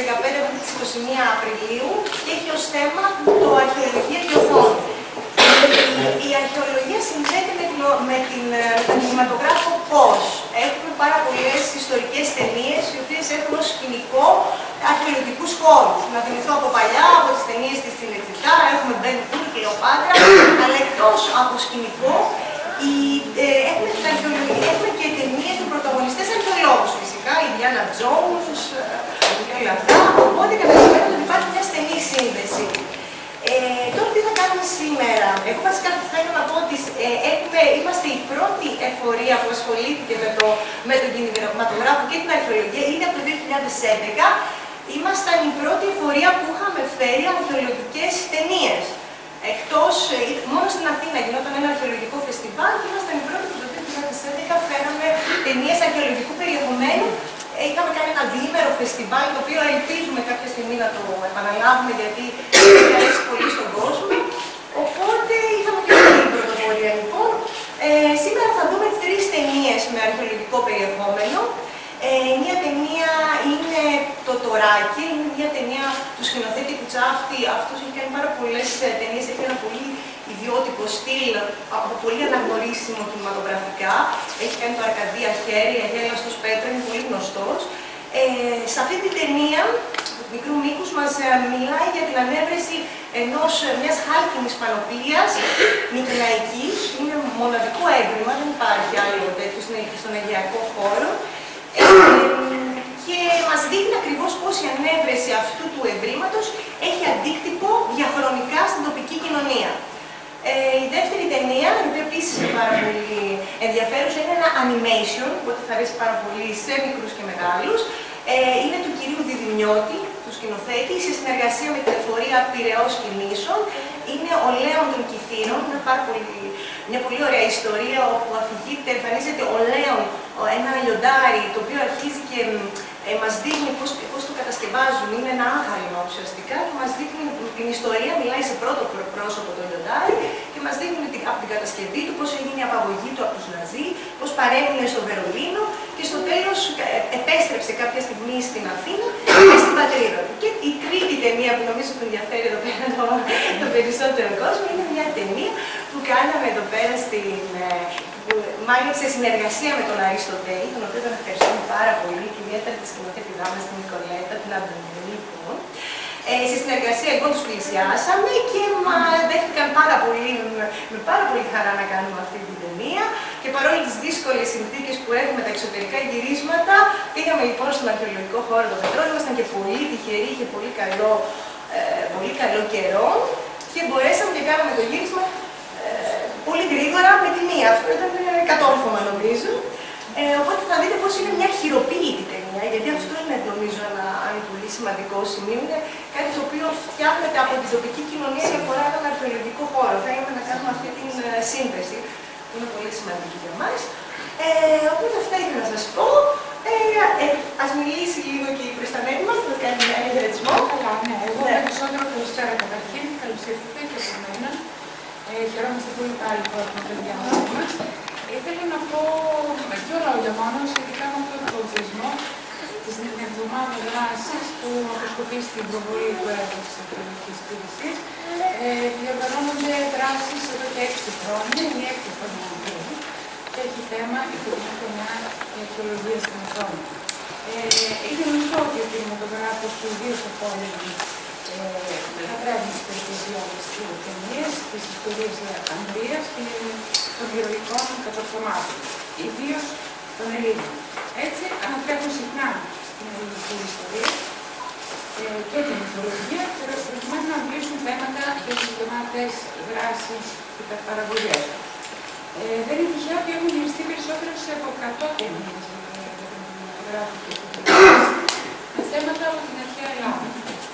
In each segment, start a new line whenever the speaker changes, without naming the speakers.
15 μέχρι τις 21 Απριλίου και έχει ως θέμα το αρχαιολογία και οθόνη. Η αρχαιολογία συνδέεται με τον κινηματογράφο πώς. Έχουμε πάρα πολλές ιστορικές ταινίες, οι οποίες έχουν ως σκηνικό αρχαιολογικούς χώρους. Να θυμηθώ από παλιά, από τις ταινίες της Τσινετσιτά, έχουμε Μπεν Χουρ, Κλεοπάτρα, αλλά εκτός από σκηνικό, έχουμε και ταινίες με πρωταγωνιστές αρχαιολόγους φυσικά, η Ιντιάνα Τζόουνς και όλα αυτά. Οπότε καταλαβαίνετε ότι υπάρχει μια στενή σύνδεση. Τώρα τι θα κάνουμε σήμερα. Εγώ βασικά θα ήθελα να πω ότι είμαστε η πρώτη εφορία που ασχολήθηκε με τον κινηματογράφο και την αρχαιολογία. Είναι από το 2011. Ήμασταν η πρώτη εφορία που είχαμε φέρει αρχαιολογικές ταινίες. Μόνο στην Αθήνα γινόταν ένα αρχαιολογικό φεστιβάλ και ήμασταν οι πρώτοι που το 2011 φέραμε ταινίες αρχαιολογικού περιεχομένου. Είχαμε κάνει ένα διήμερο φεστιβάλ, το οποίο ελπίζουμε κάποια στιγμή να το επαναλάβουμε, γιατί έχει αρέσει πολύ στον κόσμο. Οπότε είχαμε και αυτή την πρωτοβουλία λοιπόν. Σήμερα θα δούμε 3 ταινίες με αρχαιολογικό περιεχόμενο. Μία ταινία είναι το Τωράκι, είναι μια ταινία του σκηνοθέτη Κουτσάφτη. Αυτός έχει κάνει πάρα πολλές ταινίες, έχει ένα πολύ ιδιότυπο στυλ, πολύ αναγνωρίσιμο κινηματογραφικά. Έχει κάνει το Αρκαδία Χέρι, Αγέλαστος Πέτρα, είναι πολύ γνωστός. Σε αυτή την ταινία, του μικρού μήκους, μας μιλάει για την ανέβρεση μιας χάλκινης πανοπλίας μικροαϊκής. Είναι μοναδικό έβριμα, δεν υπάρχει άλλο τέτοιο στον Αιγαιακό χώρο. Και μας δείχνει ακριβώς πώς η ανέβρεση αυτού του ευρήματος έχει αντίκτυπο διαχρονικά στην τοπική κοινωνία. Η δεύτερη ταινία, η οποία επίσης είναι πάρα πολύ ενδιαφέρουσα, είναι ένα animation, οπότε θα αρέσει πάρα πολύ σε μικρούς και μεγάλους. Είναι του κυρίου Διδυμιώτη, του σκηνοθέτη, σε συνεργασία με την εφορία Πειραιώς Κινήσεων. Είναι ο Λέων των Κιθήρων, είναι μια πολύ ωραία ιστορία όπου εμφανίζεται ο Λέων, ένα λιοντάρι, το οποίο αρχίζει και μας δείχνει πώς το κατασκευάζουν. Είναι ένα άγαλμα ουσιαστικά και μας δείχνει την ιστορία, μιλάει σε πρώτο πρόσωπο το λιοντάρι και μας δείχνει από την κατασκευή του πώς έγινε η απαγωγή του από τους Ναζί, πώς παρέμεινε στο Βερολίνο και στο τέλος επέστρεψε κάποια στιγμή στην Αθήνα και στην πατρίδα του. Και η τρίτη ταινία που νομίζω που ενδιαφέρει εδώ πέρα το περισσότερο κόσμο είναι μια ταινία που κάναμε εδώ πέρα μάλιστα σε συνεργασία με τον Αριστοτέλη, τον οποίο τον ευχαριστούμε πάρα πολύ και ιδιαίτερα τη σκηνοθέτηδά μας, την Νικολέτα, την Αντωνίου λοιπόν. Σε συνεργασία λοιπόν τους πλησιάσαμε και δέχτηκαν με πάρα πολύ χαρά να κάνουμε αυτή την ταινία. Και παρόλο τις δύσκολες συνθήκες που έχουμε τα εξωτερικά γυρίσματα, πήγαμε λοιπόν στον αρχαιολογικό χώρο των Πετρών. Ήμασταν και πολύ τυχεροί, είχε πολύ καλό καιρό και μπορέσαμε και κάναμε το γύρισμα πολύ γρήγορα με τη μία. Αυτό ήταν κατόρθωμα νομίζω. Οπότε θα δείτε πως είναι μια χειροποίητη ταινία, γιατί αυτό είναι νομίζω ένα πολύ σημαντικό σημείο. Είναι κάτι το οποίο φτιάχνεται από την τοπική κοινωνία και αφορά έναν αρχαιολογικό χώρο. Θέλουμε να κάνουμε αυτή την σύνθεση, που είναι πολύ σημαντική για μας. Οπότε αυτά ήθελα να σας πω. Ας μιλήσει λίγο και η προϊσταμένη μας, θα κάνει ένα χαιρετισμό.
Καλά, ναι. Εγώ περισσότερο καλησπέρα καταρχήν. Καλώς ήρθατε και από μένα. Χαιρόμαστε πολύ πάλι που έχουμε το διάλογο μας. Ήθελα να πω με δύο λόγια μόνο σχετικά με τον πολιτισμό της εβδομάδας δράσης που αποσκοπεί στην προβολή του έργου της αρχαιολογικής υπηρεσίας. Διοργανώνονται δράσεις εδώ και 6 χρόνια, η 6η χρονιά και έχει θέμα η φετινή χρονιά η αρχαιολογία στην οθόνη. Είναι γνωστό ότι ο κινηματογράφος του ιδίως απόλυτη μετατρέπει τις περιπτωσιώδεις ταινίες της ιστορίας Ανδρείας και των ηρωικών κατορθωμάτων, ιδίως των Ελλήνων. Έτσι, αναφέρουν συχνά στην ελληνική ιστορία και την μυθολογία, προκειμένου να μιλήσουν θέματα για τις εβδομάδες δράσης και τα παραγωγές. Δεν είναι τυχαίο ότι έχουν γυριστεί περισσότερες από 100 ταινίες για τον κινηματογράφο και την ταινία με θέματα από την αρχαία Ελλάδα.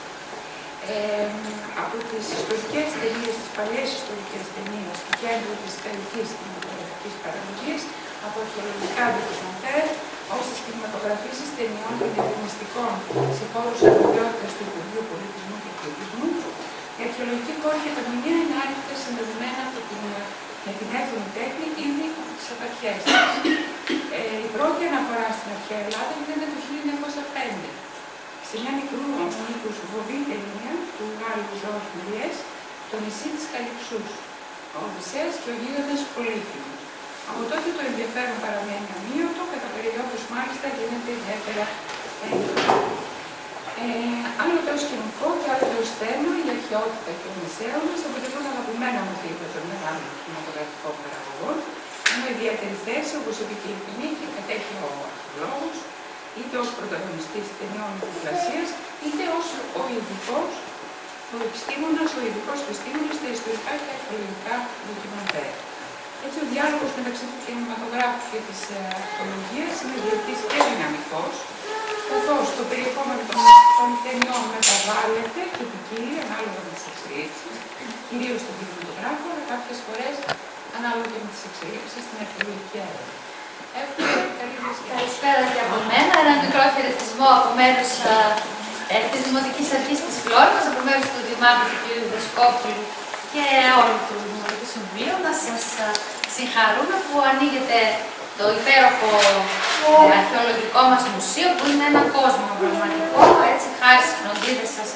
Από τις ιστορικές ταινίες, τις παλιές ιστορικές ταινίες του κέντρου της ιταλικής κινηματογραφικής παραγωγής, από αρχαιολογικά ντοκιμαντέρ, ως τις κινηματογραφίσεις ταινιών των διαφημιστικών σε χώρους αρμοδιότητας του Υπουργείου Πολιτισμού και Πολιτισμού, η αρχαιολογική χώρη και τα μνημεία είναι άρρηκτα συνδεδεμένα με την έθνη τέχνη ήδη από τις απαρχές. Η πρώτη αναφορά στην αρχαία Ελλάδα γίνεται το 1905. σε μια μικρού μήκους βοβή ταινία του Γάλλου Ζορζ Μελιές, το νησί της Καλυψούς, ο Οδυσσέας και ο Γίγαντας Πολύφημος. Από τότε το ενδιαφέρον παραμένει αμύωτο, κατά περιόδους μάλιστα γίνεται ιδιαίτερα έντονο. Άλλο το σκηνικό και άλλο το θέμα, η αρχαιότητα και ο Μεσαίωνας αποτελούν αγαπημένα μοτίβα των μεγάλων κινηματογραφικών παραγωγών, ενώ ιδιαίτερη θέση, όπως είπε και η ποινή, και κατέχει ο αρχαιολόγος, είτε ως πρωταγωνιστής ταινιών διπλασίας, είτε ως ο ειδικός επιστήμονας στα ιστορικά και αρχαιολογικά ντοκιμαντέρ. Έτσι, ο διάλογος μεταξύ του κινηματογράφου και της αρχαιολογίας είναι διετής και δυναμικός, καθώς το περιεχόμενο των ταινιών μεταβάλλεται και ποικίλει ανάλογα με τις εξελίξεις, κυρίως στον κινηματογράφο, αλλά κάποιες φορές ανάλογα και με τις εξελίξεις στην αρχαιολογική έρευνα.
Καλησπέρα και από μένα. Ένα μικρό χαιρετισμό από μέρους της Δημοτικής Αρχής της Φλόρινας, από μέρους του Δημάρχου του κ. Δασκόπουλου και όλου του Δημοτικού Συμβουλίου. Να σας συγχαρούμε που ανοίγετε το υπέροχο αρχαιολογικό μας μουσείο, που είναι ένα κόσμο πραγματικό, έτσι, χάρη στις φροντίδες σας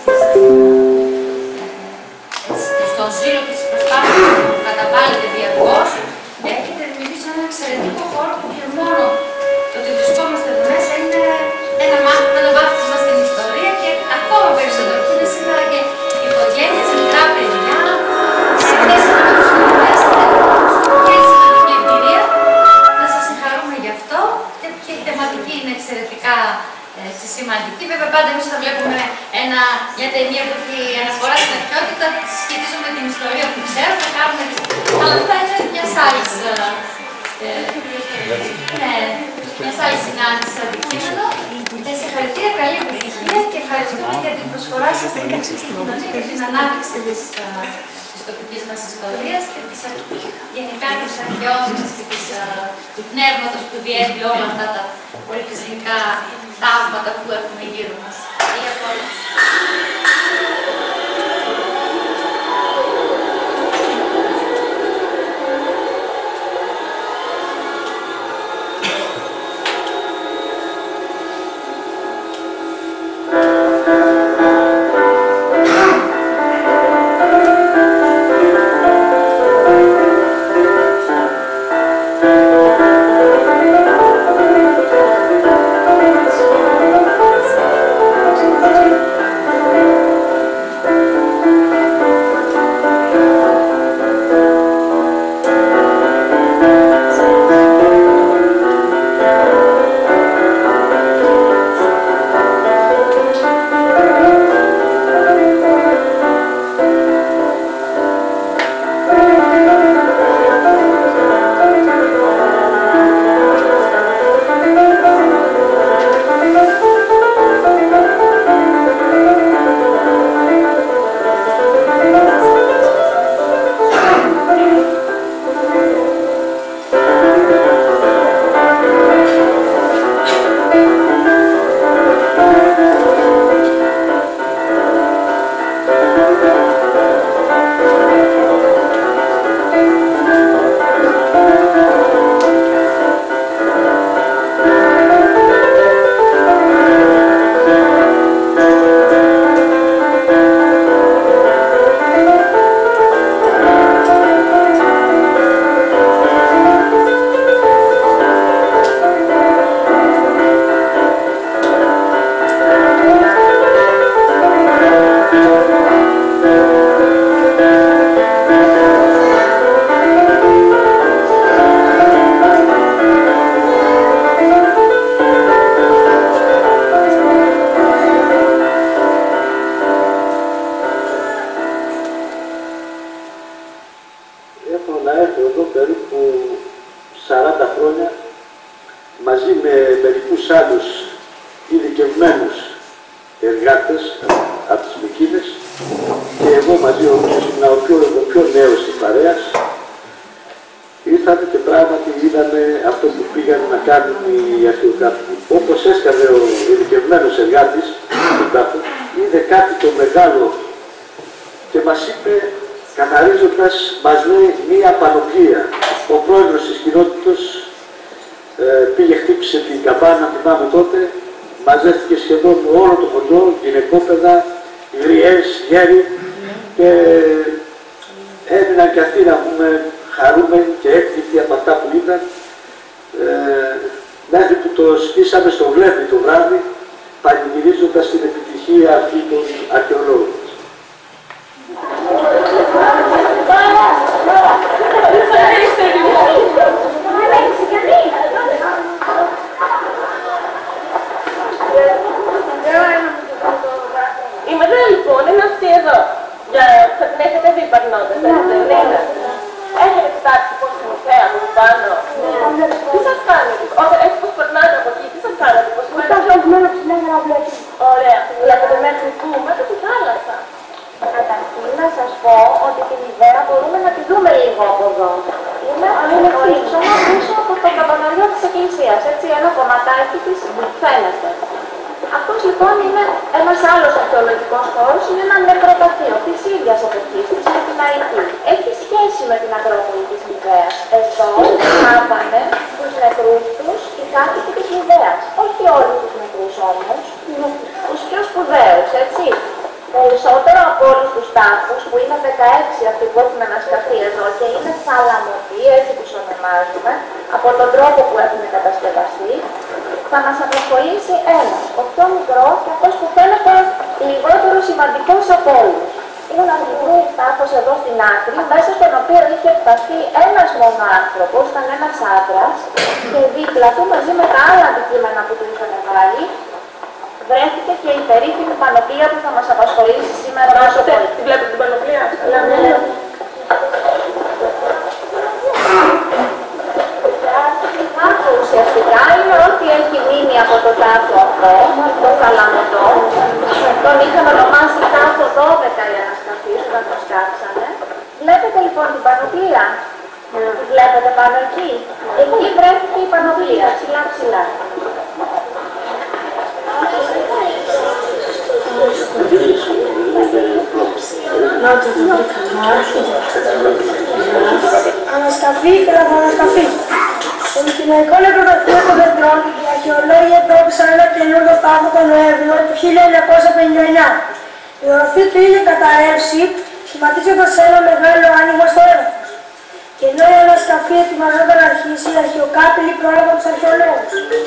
και στον ζήλο και στις προσπάθειες που καταβάλλετε διαρκώς. Έχετε δημιουργήσει ένα εξαιρετικό χώρο που και μόνο το ότι βρισκόμαστε εδώ μέσα είναι ένα βάθισμα στην ιστορία και ακόμα περισσότερο. Είναι σήμερα και οικογένειες, μικρά παιδιά, συνδέσαμε με τους συνδέστε και η σημαντική εμπειρία. Να σας συγχαρούμε γι' αυτό και η θεματική είναι εξαιρετικά σημαντική. Βέβαια, πάντα εμείς θα βλέπουμε μια ταινία που έχει αναφορά στην αρχαιότητα, σχετίζουμε την ιστορία που ξέρω, θα κάνουμε. Αλλά αυτά είναι μια άλλη συνάντηση αντικείμενο. Συγχαρητήρια, καλή επιτυχία και ευχαριστούμε για την προσφορά σας στην κοινωνία και την ανάπτυξη της τοπικής μας ιστορίας και γενικά της αρχαιότητας και του πνεύματος που διέπει όλα αυτά τα πολιτισμικά θαύματα που έχουμε γύρω μας.
Μας λέει μία πανοπλία. Ο πρόεδρος της κοινότητας πήγε, χτύπησε την καμπάνα, θυμάμαι τότε, μαζεύτηκε σχεδόν όλο το χωριό, γυναικόπαιδα, γριές, γέροι και έμειναν και αυτοί να πούμε χαρούμενοι και έκπληκτοι από αυτά που είδαν μέχρι που το στήσαμε στο βλέμμα το βράδυ, πανηγυρίζοντας την επιτυχία αυτή των αρχαιολόγων.
Η μελέτη λοιπόν είναι αυτή εδώ. Θα την έχετε δει περνώντας, έχετε κοιτάξει πώς είναι θέα από πάνω. Τι σας κάνει, έτσι πως περνάτε από εκεί, τι σας κάνετε, πως περνάτε. Ωραία, βλέπετε μέχρι πού, μέχρι τη θάλασσα.
Καταρχήν να σας πω ότι την ιδέα μπορούμε να τη δούμε λίγο από εδώ. Είναι το ύψωμα πίσω από το καμπαναριό της εκκλησίας, έτσι ένα κομματάκι της φαίνεται. Αυτός λοιπόν είναι ένας άλλος αρχαιολογικός χώρος, είναι ένα νεκροταφείο της ίδιας εποχής, της Μητιναϊκής. Έχει σχέση με την Ακρόπολη της Μηδέας. Εδώ θάβανε τους νεκρούς τους οι κάτοικοι της Μηδέας. Όχι όλους τους νεκρούς όμως, τους πιο σπουδαίους, έτσι. Περισσότερο από όλους τους τάφους, που είναι 16 αυτοί που έχουν ανασκαφεί εδώ και είναι θαλαμωτοί, έτσι τους ονομάζουμε, από τον τρόπο που έχουν κατασκευαστεί, θα μας απασχολήσει ένας, ο πιο μικρός και αυτός που φαίνεται λιγότερο σημαντικός από όλους. Είναι ένας μικρός τάφος εδώ στην άκρη, μέσα στον οποίο είχε φταστεί ένας μόνο άνθρωπος, ήταν ένας άντρας, και δίπλα του μαζί με τα άλλα αντικείμενα που του είχαν βάλει, βρέθηκε και η περίφημη πανοπλία που θα μας απασχολήσει σήμερα τόσο πολύ.
Τη βλέπετε την πανοπλία?
Το ουσιαστικά είναι ό,τι έχει μείνει από το τάφο αυτό, το θαλαμωτό. Τον είχαν ονομάσει τάφο 12 οι ανασκαφείς όταν το σκάψανε. Βλέπετε λοιπόν την πανοπλία. Τη βλέπετε πάνω εκεί. Εκεί βρέθηκε η πανοπλία, ψηλά ψηλά.
Ανασκαφή και λαβανασκαφή. Στο Μητιναϊκό νεκροταφείο των Δεντρών, οι αρχαιολόγοι εντόπισαν ένα καινούργιο τάφο τον Νοέμβριο του 1959. Η οροφή του είχε καταρρεύσει, σχηματίζοντας ένα μεγάλο άνοιγμα στο έδαφος. Και ενώ η ανασκαφή ετοιμαζόταν να αρχίσει, οι αρχαιοκάπηλοι πρόλαβαν τους αρχαιολόγους.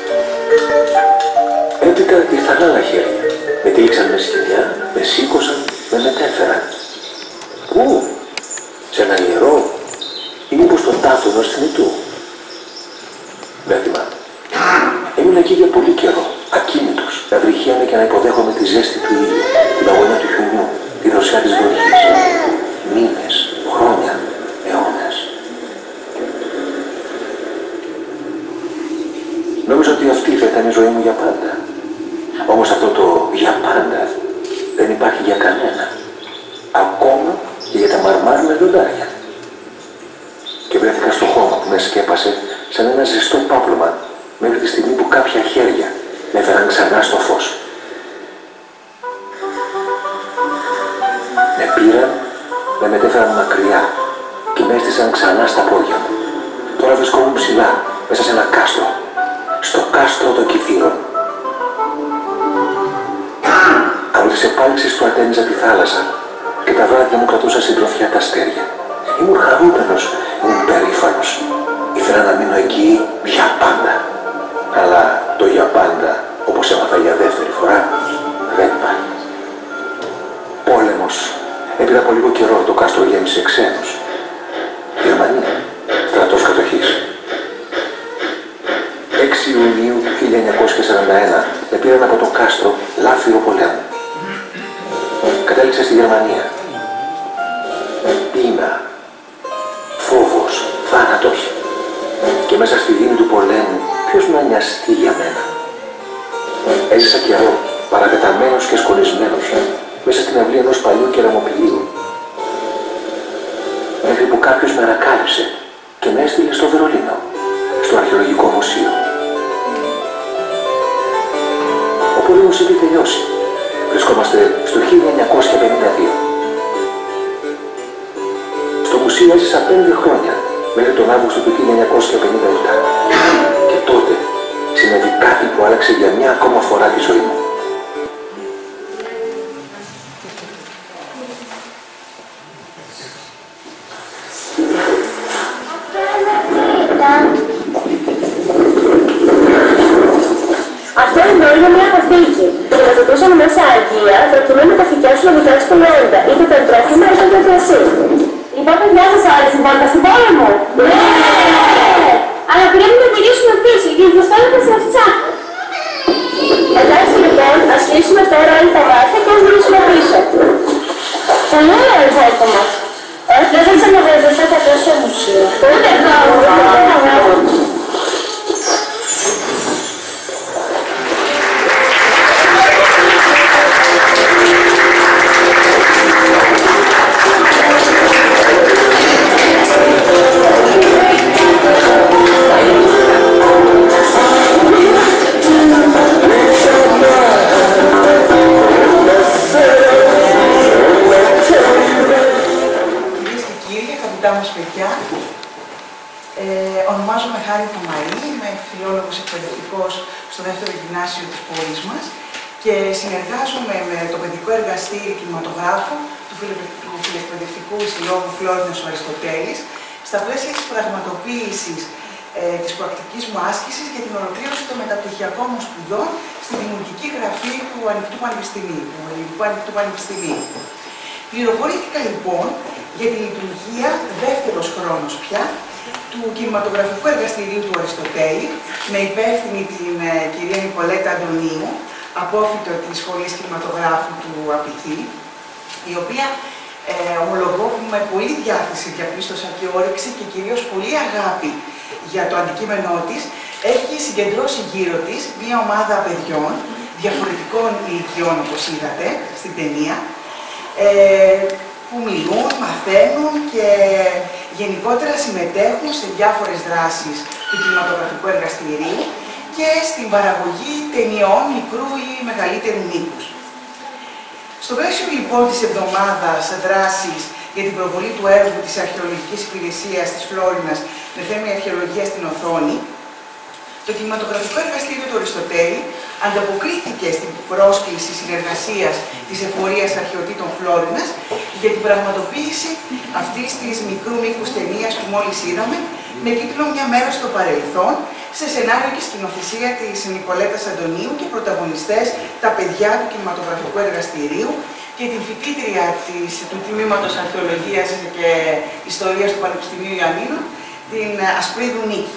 Έπειτα ήρθαν άλλα χέρια. Με τύλιξαν με σκηνιά, με σήκωσαν, με μετέφεραν. Πού? Σε ένα ιερό? Ή μήπως στον τάφο ενός θνητού? Δεν θυμάμαι. Ήμουν εκεί για πολύ καιρό, ακίνητος, να βρυχαίνε και να υποδέχομαι τη ζέστη του ήλιου, την αγωνία του χιονιού, τη δροσιά της βροχής. Μήνες, χρόνια, αιώνες. Νόμιζα ότι αυτή θα ήταν η ζωή μου για πάντα. Όμως αυτό το για πάντα δεν υπάρχει για κανένα. Ακόμα και για τα μαρμάρινα λιοντάρια. Και βρέθηκα στο χώμα που με σκέπασε σαν ένα ζεστό πάπλωμα μέχρι τη στιγμή που κάποια χέρια με έφεραν ξανά στο φως. Με πήραν, με μετέφεραν μακριά και με έστησαν ξανά στα πόδια μου. Τώρα βρισκόμουν ψηλά, μέσα σε ένα κάστρο. Στο κάστρο των Κυθύρων. Αν τις επάλξεις του ατένιζα τη θάλασσα και τα βράδια μου κρατούσα συντροφιά τα αστέρια. Ήμουν χαρούμενος, ήμουν περήφανος. Ήθελα να μείνω εκεί για πάντα. Αλλά το για πάντα, όπως έμαθα για δεύτερη φορά, δεν υπάρχει. Πόλεμος. Έπειτα από λίγο καιρό το κάστρο γέμισε ξένους. Γερμανία. Στρατός κατοχής. 6 Ιουνίου του 1941 με πήραν από το κάστρο λάφυρο πολέμου. Κατέληξα στη Γερμανία. Πείνα, φόβος, θάνατος. Και μέσα στη δίνη του πολέμου ποιος να νοιαστεί για μένα. Έζησα καιρό, παραπεταμένος και σκονισμένος, μέσα στην αυλή ενός παλιού κεραμοποιείου. Μέχρι που κάποιος με ανακάλυψε και με έστειλε στο Βερολίνο, στο αρχαιολογικό μουσείο. Ο πόλεμος είχε τελειώσει. Βρισκόμαστε στο 1952. Στο μουσείο έζησα 5 χρόνια, μέχρι τον Αύγουστο του 1957. Και τότε συνέβη κάτι που άλλαξε για μια μια ακόμα φορά τη ζωή μου.
Αυτό εδώ είναι μια αποθήκη. Και να ζητούσαμε μέσα αργία, προκειμένου να καθηκιάσουν να δικάσουν προϊόντα, είτε τα τρόφιμα είτε το κρασί. Λοιπόν, παιδιά, σας άρεσε η βόλτα στην πόλεμο? Ναι! Αλλά πρέπει να γυρίσουμε πίσω, γιατί θα στέλνουμε σε αυτιά. Εντάξει, λοιπόν, ας κλείσουμε τώρα όλοι τα μάτια και ας γυρίσουμε πίσω. Πολύ ωραία η βόλτα μας. Δεν θα ξαναβρεζεστώ θα τόσο μουσείο. Ούτε εδώ.
Ονομάζομαι Χάρη Θωμαή, είμαι φιλόλογος εκπαιδευτικός στο δεύτερο γυμνάσιο της πόλης μας και συνεργάζομαι με το παιδικό εργαστήριο κινηματογράφου του Φιλεκπαιδευτικού Συλλόγου Φλόρινας ο Αριστοτέλης στα πλαίσια της πραγματοποίησης της πρακτικής μου άσκησης για την ολοκλήρωση των μεταπτυχιακών μου σπουδών στη δημιουργική γραφή του Ανοιχτού Πανεπιστημίου. Πληροφορήθηκα λοιπόν για τη λειτουργία δεύτερος χρόνος πια του κινηματογραφικού εργαστηρίου του Αριστοτέλη, με υπεύθυνη την κυρία Νικολέτα Αντωνίου, απόφοιτο της Σχολής Κινηματογράφου του Απιθή, η οποία ομολογώ με πολύ διάθεση διαπίστωσα και όρεξη και κυρίως πολύ αγάπη για το αντικείμενό της, έχει συγκεντρώσει γύρω της μια ομάδα παιδιών διαφορετικών ηλικιών, όπως είδατε στην ταινία, που μιλούν, μαθαίνουν και γενικότερα συμμετέχουν σε διάφορες δράσεις του κινηματογραφικού εργαστηρίου και στην παραγωγή ταινιών μικρού ή μεγαλύτερου μήκους. Στο πλαίσιο λοιπόν της εβδομάδας δράσης για την προβολή του έργου της Αρχαιολογικής Υπηρεσίας της Φλόρινας με θέμα η αρχαιολογία στην οθόνη, το κινηματογραφικό εργαστήριο του Αριστοτέλη ανταποκρίθηκε στην πρόσκληση συνεργασίας της Εφορίας Αρχαιοτήτων Φλόρινας για την πραγματοποίηση αυτής της μικρού μήκους ταινίας που μόλις είδαμε, με τίτλο «Μια μέρα στο παρελθόν», σε σενάριο και σκηνοθεσία της Νικολέτας Αντωνίου και πρωταγωνιστές τα παιδιά του κινηματογραφικού εργαστηρίου και την φοιτήτρια του Τμήματος Αρχαιολογίας και Ιστορίας του Πανεπιστημίου Ιωαννίνων, την Ασπρίδου Νίκη.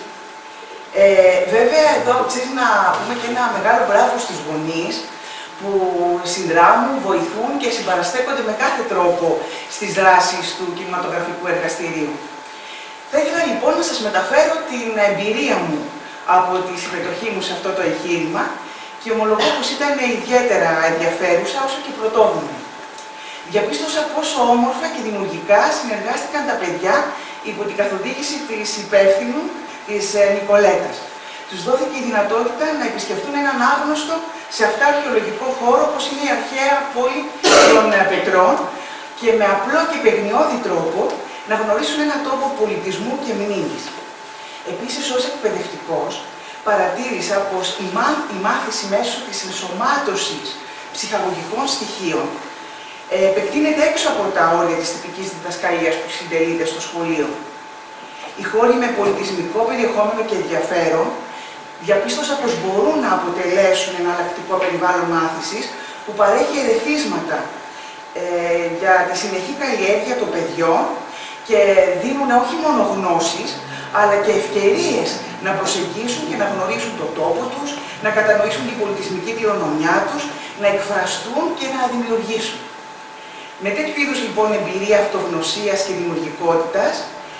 Βέβαια, εδώ αξίζει να πούμε και ένα μεγάλο μπράβο στους γονείς που συνδράμουν, βοηθούν και συμπαραστέκονται με κάθε τρόπο στις δράσεις του κινηματογραφικού εργαστηρίου. Θα ήθελα λοιπόν να σας μεταφέρω την εμπειρία μου από τη συμμετοχή μου σε αυτό το εγχείρημα και ομολογώ πως ήταν ιδιαίτερα ενδιαφέρουσα όσο και πρωτόγνωρη. Διαπίστωσα πόσο όμορφα και δημιουργικά συνεργάστηκαν τα παιδιά υπό την καθοδήγηση της υπεύθυνου της Νικολέτας. Τους δόθηκε η δυνατότητα να επισκεφτούν έναν άγνωστο σε αυτά αρχαιολογικό χώρο όπως είναι η αρχαία πόλη των Πετρών και με απλό και παιγνιώδη τρόπο να γνωρίσουν έναν τόπο πολιτισμού και μνήμης. Επίσης, ως εκπαιδευτικός, παρατήρησα πως η μάθηση μέσω της ενσωμάτωσης ψυχαγωγικών στοιχείων επεκτείνεται έξω από τα όρια της τυπικής διδασκαλίας που συντελείται στο σχολείο. Οι χώροι με πολιτισμικό περιεχόμενο και ενδιαφέρον διαπίστωσα πως μπορούν να αποτελέσουν ένα εναλλακτικό περιβάλλον μάθησης που παρέχει ερεθίσματα για τη συνεχή καλλιέργεια των παιδιών και δίνουν όχι μόνο γνώσεις, αλλά και ευκαιρίες να προσεγγίσουν και να γνωρίσουν τον τόπο τους, να κατανοήσουν την πολιτισμική κληρονομιά τους, να εκφραστούν και να δημιουργήσουν. Με τέτοιου είδους λοιπόν εμπειρία αυτογνωσίας και δημιουργικότητας,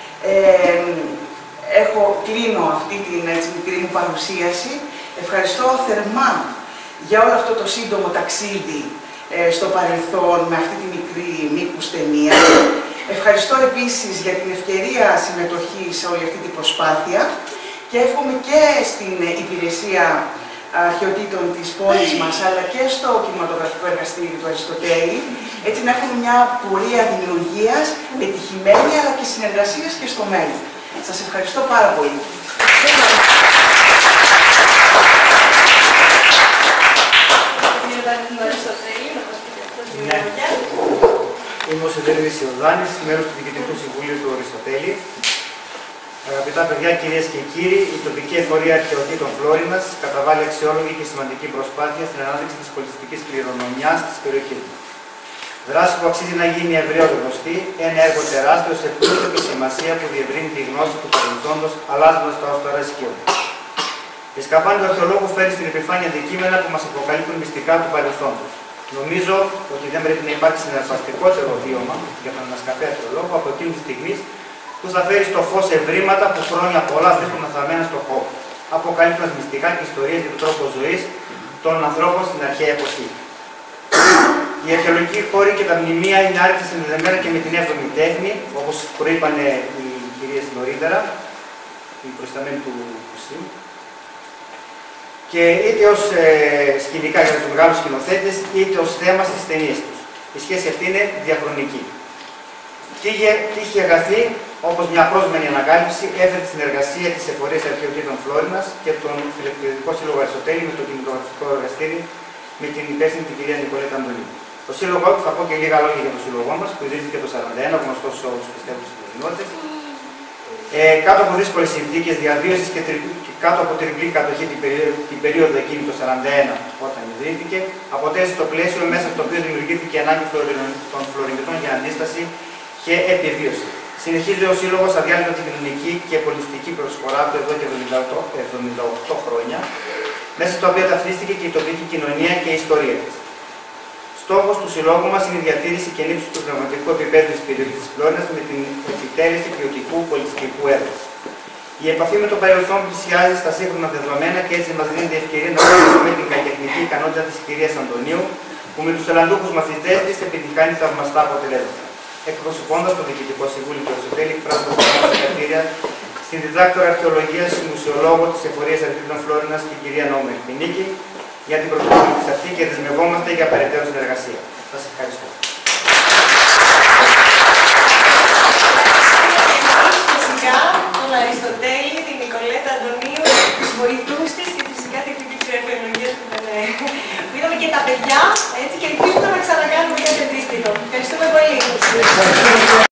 κλείνω αυτή την μικρή μου παρουσίαση. Ευχαριστώ θερμά για όλο αυτό το σύντομο ταξίδι στο παρελθόν με αυτή τη μικρή μήκους ταινία. Ευχαριστώ επίσης για την ευκαιρία συμμετοχής σε όλη αυτή την προσπάθεια και εύχομαι και στην υπηρεσία αρχαιοτήτων της πόλης μας, αλλά και στο κινηματογραφικό εργαστήριο του Αριστοτέλη, έτσι να έχουμε μια πορεία δημιουργίας, πετυχημένη, αλλά και συνεργασίας και στο μέλλον. Σας ευχαριστώ πάρα πολύ.
Κοζάνης, μέρος του Διοικητικού Συμβουλίου του Αριστοτέλη. Αγαπητά παιδιά, κυρίες και κύριοι, η τοπική εφορία αρχαιοτήτων Φλόρινας καταβάλει αξιόλογη και σημαντική προσπάθεια στην ανάδειξη της πολιτιστικής κληρονομιάς της περιοχής μας. Δράση που αξίζει να γίνει ευρέως γνωστή, ένα έργο τεράστιο σε πλούτο και σημασία που διευρύνει τη γνώση του παρελθόντος, αλλάζοντας τα ως τώρα ισχύοντα. Η σκαμπάνη του αρχαιολόγου φέρει στην επιφάνεια αντικείμενα που μας αποκαλύπτουν μυστικά του παρελθόντος. Νομίζω ότι δεν πρέπει να υπάρξει συναρπαστικότερο βίωμα για τον ανασκαφέα αρχαιολόγο από εκείνη τη στιγμή που θα φέρει στο φως ευρήματα που χρόνια πολλά βρίσκονται θαμμένα στον χώρο, αποκαλύπτοντας μυστικά και ιστορίες για τον τρόπο ζωής των ανθρώπων στην αρχαία εποχή. Οι αρχαιολογικοί χώροι και τα μνημεία είναι άρρηκτα συνδεδεμένα και με την 7η τέχνη, όπως προείπαν οι κυρίες νωρίτερα, οι προϊσταμένοι του Κουσίου, και είτε ως σκηνικά για τους μεγάλους σκηνοθέτες, είτε ως θέμα στις ταινίες τους. Η σχέση αυτή είναι διαχρονική. Τύχη αγαθή, όπως μια πρόσμενη ανακάλυψη, έφερε τη συνεργασία της Εφορίας Αρχαιοτήτων Φλόρινας και τον Φιλεκτρονικό Σύλλογο Αριστοτέλη με το κινηματογραφικό εργαστήρι με την υπεύθυνη την κυρία Νικολέτα Αντωνίου. Το σύλλογο του, θα πω και λίγα λόγια για το σύλλογό μας, που ιδρύθηκε το 1941, γνωστό σε όλους πιστεύω στις κοινότητες. Κάτω από δύσκολες συνθήκες διαβίωσης και κάτω από τριπλή κατοχή την περίοδο εκείνη το 1941, όταν ιδρύθηκε, αποτέλεσε το πλαίσιο μέσα στο οποίο δημιουργήθηκε η ανάγκη των Φλωρινιτών για αντίσταση και επιβίωση. Συνεχίζει ο Σύλλογος αδιάλειπτα την κοινωνική και πολιτιστική προσφορά του εδώ και 78 χρόνια, μέσα στα οποία ταυτίστηκε και η τοπική κοινωνία και η ιστορία της. Στόχος του Συλλόγου μας είναι η διατήρηση και ενίσχυση του πνευματικού επίπεδου της περιοχής της Φλόρινας με την επιτέλεση ποιοτικού πολιτιστικού έργου. Η επαφή με το παρελθόν πλησιάζει στα σύγχρονα δεδομένα και έτσι μας δίνει την ευκαιρία να γνωρίσουμε την καλλιτεχνική ικανότητα της κυρίας Αντωνίου, που με τους ταλαντούχους μαθητές της επιτυχάνει θαυμαστά αποτελέσματα. Εκπροσωπώντας το Διοικητικό Συμβούλιο του Αριστοτέλη, εκφράζοντας τα συγχαρητήρια στην διδάκτορα αρχαιολογίας, μουσιολόγο της Εφορίας Αρχαιοτήτων Φλόρινας, την κυρία Νόμερ Πινίκη, για την πρωτοβουλία αυτή και δεσμευόμαστε για περαιτέρω συνεργασία. Σας ευχαριστώ.